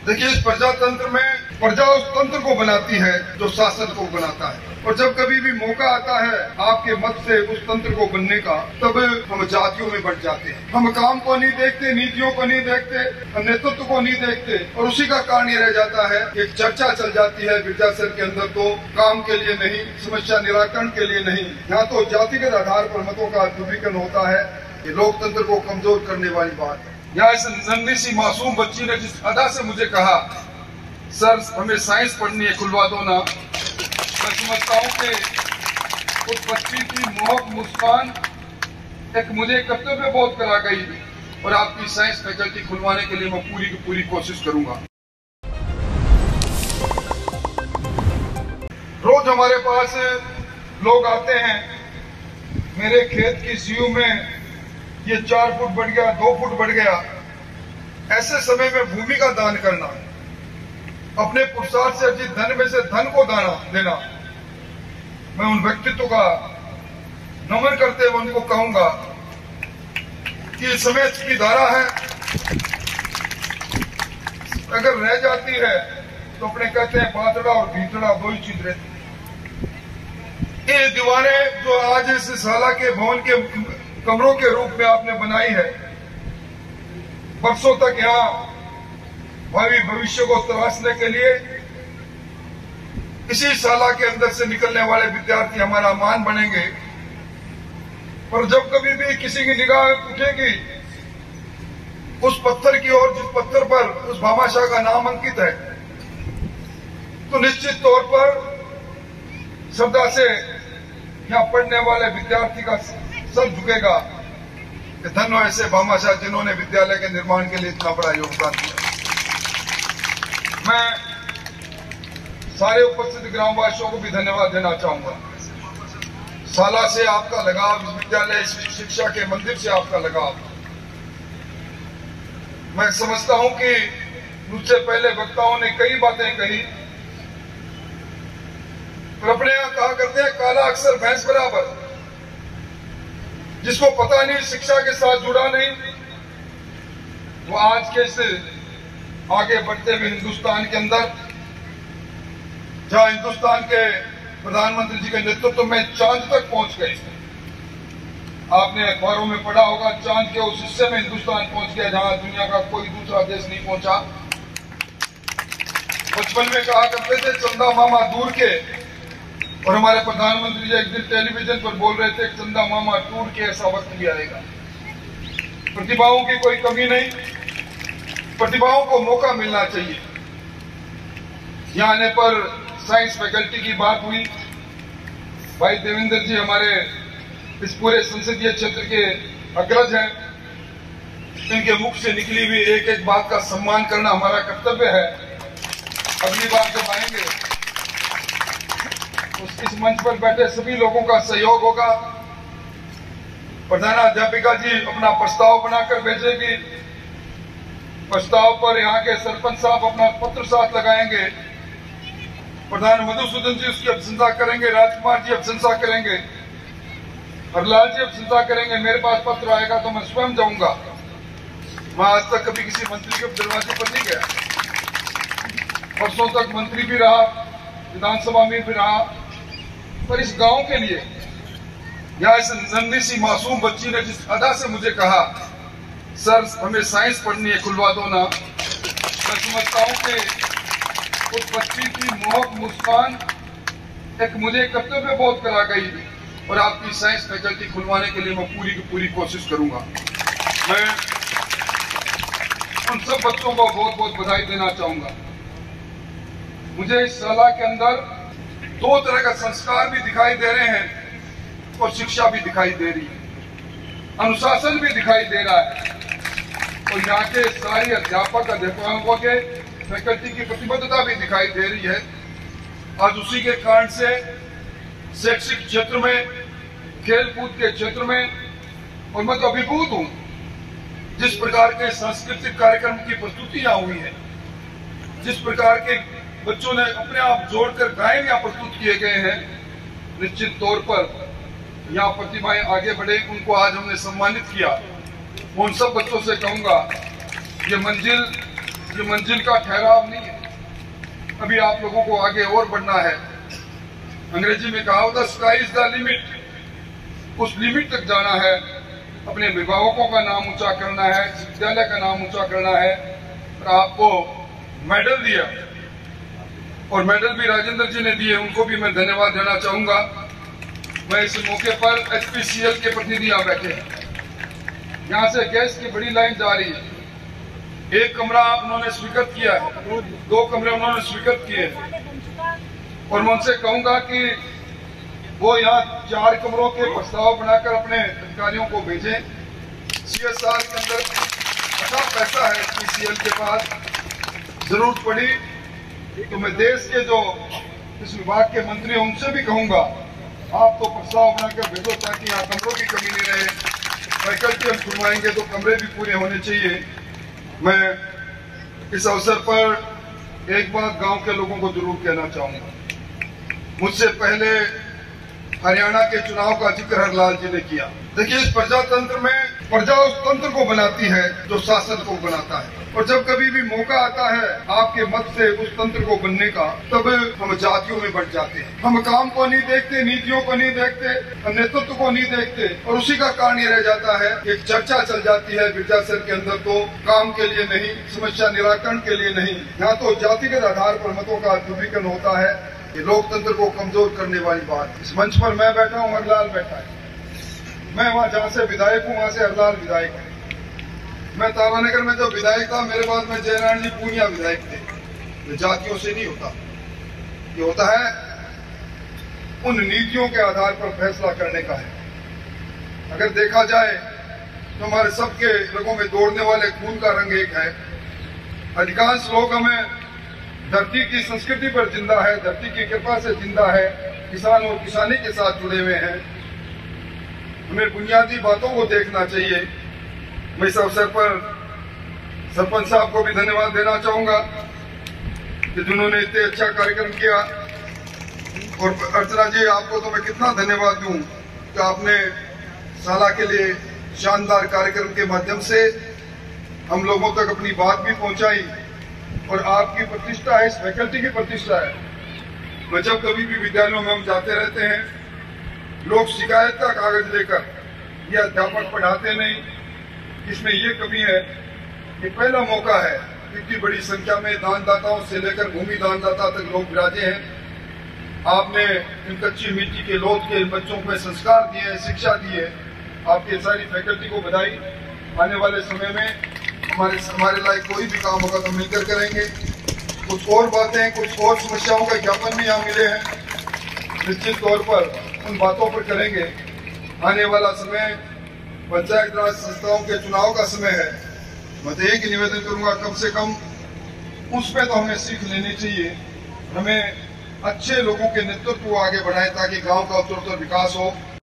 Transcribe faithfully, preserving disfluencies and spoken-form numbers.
देखिए, इस प्रजातंत्र में प्रजा उस तंत्र को बनाती है जो शासन को बनाता है, और जब कभी भी मौका आता है आपके मत से उस तंत्र को बनने का, तब हम जातियों में बढ़ जाते हैं। हम काम को नहीं देखते, नीतियों को नहीं देखते, नेतृत्व को नहीं देखते, और उसी का कारण ये रह जाता है। एक चर्चा चल जाती है विद्यासर के अंदर, तो काम के लिए नहीं, समस्या निराकरण के लिए नहीं, यहाँ तो जातिगत आधार पर मतों का ध्रुवीकरण होता है। ये लोकतंत्र को कमजोर करने वाली बात है। यहाँ इस नन्ही सी मासूम बच्ची ने जिस अदा से मुझे कहा, सर हमें साइंस पढ़नी है, खुलवा दो ना। मैं समझता हूँ कि उस बच्ची की मोहक मुस्कान एक मुझे कर्तव्य बोध करा गई, और आपकी साइंस फैकल्टी खुलवाने के लिए मैं पूरी की पूरी कोशिश करूंगा। रोज हमारे पास लोग आते हैं, मेरे खेत की सीयू में ये चार फुट बढ़ गया, दो फुट बढ़ गया। ऐसे समय में भूमि का दान करना, अपने पुरुषार्थ से अर्जित धन में से धन को दाना देना, मैं उन व्यक्तित्व का नमन करते हुए उनको कहूंगा कि समय की धारा है, अगर रह जाती है तो अपने कहते हैं बातड़ा और भीतड़ा दो ही चीज रहती। ये दीवारें जो आज इस शाला के भवन के कमरों के रूप में आपने बनाई है, बरसों तक यहाँ भावी भविष्य को तराशने के लिए इसी शाला के अंदर से निकलने वाले विद्यार्थी हमारा मान बनेंगे। पर जब कभी भी किसी की निगाह उठेगी उस पत्थर की ओर, जिस पत्थर पर उस भामाशाह का नाम अंकित है, तो निश्चित तौर पर श्रद्धा से यहाँ पढ़ने वाले विद्यार्थी का सब झुकेगा कि धन्य हो ऐसे भामाशाह जिन्होंने विद्यालय के निर्माण के लिए इतना बड़ा योगदान दिया। मैं सारे उपस्थित ग्रामवासियों को भी धन्यवाद देना चाहूंगा। शाला से आपका लगाव, इस विद्यालय, इस शिक्षा के मंदिर से आपका लगाव, मैं समझता हूं कि मुझसे पहले वक्ताओं ने कई बातें कही, पर अपने यहां कहा करते हैं काला अक्षर भैंस बराबर। जिसको पता नहीं, शिक्षा के साथ जुड़ा नहीं, वो आज के इस आगे बढ़ते हुए हिंदुस्तान के अंदर, जहां हिंदुस्तान के प्रधानमंत्री जी के नेतृत्व में चांद तक पहुंच गए, आपने अखबारों में पढ़ा होगा, चांद के उस हिस्से में हिंदुस्तान पहुंच गया जहां दुनिया का कोई दूसरा देश नहीं पहुंचा। बचपन में कहा करते थे चंदा मामा दूर के, और हमारे प्रधानमंत्री जी एक दिन टेलीविजन पर बोल रहे थे चंदा मामा टूर के, ऐसा वक्त भी आएगा। प्रतिभाओं की कोई कमी नहीं, प्रतिभाओं को मौका मिलना चाहिए। यहाँ आने पर साइंस फैकल्टी की बात हुई, भाई देवेंद्र जी हमारे इस पूरे संसदीय क्षेत्र के अग्रज हैं, इनके मुख से निकली हुई एक एक बात का सम्मान करना हमारा कर्तव्य है। अगली बार जब आएंगे इस मंच पर बैठे सभी लोगों का सहयोग होगा। प्रधानाध्यापिका जी अपना प्रस्ताव बनाकर भेजेगी, प्रस्ताव पर यहाँ के सरपंच साहब अपना पत्र साथ लगाएंगे, प्रधान मधुसूदन जी उसकी अभिशंसा करेंगे, राजकुमार जी अभिशंसा करेंगे, हरलाल जी अभिशंसा करेंगे। मेरे पास पत्र आएगा तो मैं स्वयं जाऊंगा। मैं आज तक कभी किसी मंत्री के दरवाजे पर नहीं गया, वर्षों तक मंत्री भी रहा, विधानसभा में भी रहा, पर इस गांव के लिए, यहाँ इस नन्ही सी मासूम बच्ची ने जिस अदा से मुझे कहा, सर हमें साइंस पढ़नी है, खुलवा दो ना। मैं समझता हूँ कि उस बच्ची की मोहक मुस्कान एक मुझे कर्तव्य बोध करा गई, और आपकी साइंस फैकल्टी खुलवाने के लिए मैं पूरी की पूरी कोशिश करूंगा। मैं उन सब बच्चों को बहुत बहुत बधाई देना चाहूंगा। मुझे इस शाला के अंदर दो तरह का संस्कार भी दिखाई दे रहे हैं और शिक्षा भी दिखाई दे रही है, अनुशासन भी दिखाई दे रहा है, और यहाँ के सारे अध्यापक अध्यापकों के फैकल्टी की प्रतिबद्धता भी दिखाई दे रही है। आज उसी के कारण से शैक्षिक क्षेत्र में, खेल कूद के क्षेत्र में, और मैं तो अभिभूत हूँ जिस प्रकार के सांस्कृतिक कार्यक्रम की प्रस्तुति यहाँ हुई है, जिस प्रकार के बच्चों ने अपने आप जोड़कर गायन यहाँ प्रस्तुत किए गए हैं। निश्चित तौर पर यहाँ प्रतिभाएं आगे बढ़े, उनको आज हमने सम्मानित किया। उन सब बच्चों से कहूंगा ये मंजिल, ये मंजिल का ठहराव नहीं है, अभी आप लोगों को आगे और बढ़ना है। अंग्रेजी में कहा होता स्काई इज द लिमिट, उस लिमिट तक जाना है। अपने अभिभावकों का नाम ऊंचा करना है, विद्यालय का नाम ऊंचा करना है। और आपको मेडल दिया, और मेडल भी राजेंद्र जी ने दिए, उनको भी मैं धन्यवाद देना चाहूंगा। मैं इस मौके पर एच पी सी एल के प्रतिनिधि यहाँ बैठे हैं, यहाँ से गैस की बड़ी लाइन जा रही है। एक कमरा उन्होंने स्वीकृत किया है, दो कमरे उन्होंने स्वीकृत किए हैं, और मैं उनसे कहूंगा कि वो यहाँ चार कमरों के प्रस्ताव बनाकर अपने अधिकारियों को भेजें। सी एस आर के अंदर अच्छा पैसा है एच पी सी एल के पास, जरूरत पड़ी तो मैं देश के जो इस विभाग के मंत्री हैं उनसे भी कहूंगा आप तो प्रस्ताव बनाकर भेजो ताकि यहाँ कमरों की कमी नहीं रहे। फैकल्टी हम छुड़वाएंगे तो कमरे भी पूरे होने चाहिए। मैं इस अवसर पर एक बात गांव के लोगों को जरूर कहना चाहूंगा। मुझसे पहले हरियाणा के चुनाव का जिक्र हरलाल जी ने किया। देखिए, इस प्रजातंत्र में प्रजा उस तंत्र को बनाती है जो शासन को बनाता है, और जब कभी भी मौका आता है आपके मत से उस तंत्र को बनने का, तब हम जातियों में बढ़ जाते हैं। हम काम को नहीं देखते, नीतियों को नहीं देखते, नेतृत्व को नहीं देखते, और उसी का कारण ये रह जाता है एक चर्चा चल जाती है गिरजासर के अंदर, तो काम के लिए नहीं, समस्या निराकरण के लिए नहीं, यहाँ तो जातिगत आधार पर मतों का ध्रुवीकरण होता है। ये लोकतंत्र को कमजोर करने वाली बात। इस मंच पर मैं बैठा हूँ, हरलाल बैठा है, मैं वहाँ जहाँ से विधायक हूँ वहाँ से हरलाल विधायक है। मैं तारानगर में जब विधायक था, मेरे बाद में जयनारायण जी पूनिया विधायक थे। ये जातियों से नहीं होता, ये होता है उन नीतियों के आधार पर फैसला करने का है। अगर देखा जाए तो हमारे सबके रगों में दौड़ने वाले खून का रंग एक है। अधिकांश लोग हमें धरती की संस्कृति पर जिंदा है, धरती की कृपा से जिंदा है, किसान और किसानी के साथ जुड़े हुए हैं। हमें बुनियादी बातों को देखना चाहिए। मैं इस अवसर पर सरपंच साहब को भी धन्यवाद देना चाहूंगा कि जिन्होंने इतने अच्छा कार्यक्रम किया। और अर्चना जी, आपको तो मैं कितना धन्यवाद दूं कि आपने साला के लिए शानदार कार्यक्रम के माध्यम से हम लोगों तक अपनी बात भी पहुंचाई, और आपकी प्रतिष्ठा है, इस फैकल्टी की प्रतिष्ठा है। मैं जब कभी भी विद्यालयों में हम जाते रहते हैं, लोग शिकायत का कागज लेकर, ये अध्यापक पढ़ाते नहीं, इसमें ये कमी है कि पहला मौका है, इतनी बड़ी संख्या में दानदाताओं से लेकर भूमि दानदाता तक लोग विराजे हैं। आपने इन कच्ची मिट्टी के लोथ के इन बच्चों को संस्कार दिए, शिक्षा दी है। आपके सारी फैकल्टी को बधाई। आने वाले समय में हमारे हमारे लायक कोई भी काम होगा तो मिलकर करेंगे। कुछ और बातें, कुछ और समस्याओं का ज्ञापन भी यहाँ मिले हैं, निश्चित तौर पर उन बातों पर करेंगे। आने वाला समय पंचायत राज संस्थाओं के चुनाव का समय है। मैं तो एक ही निवेदन करूंगा, कम से कम उसमें तो हमें सीख लेनी चाहिए। हमें अच्छे लोगों के नेतृत्व को आगे बढ़ाएं ताकि गांव का उत्तरोत्तर विकास हो।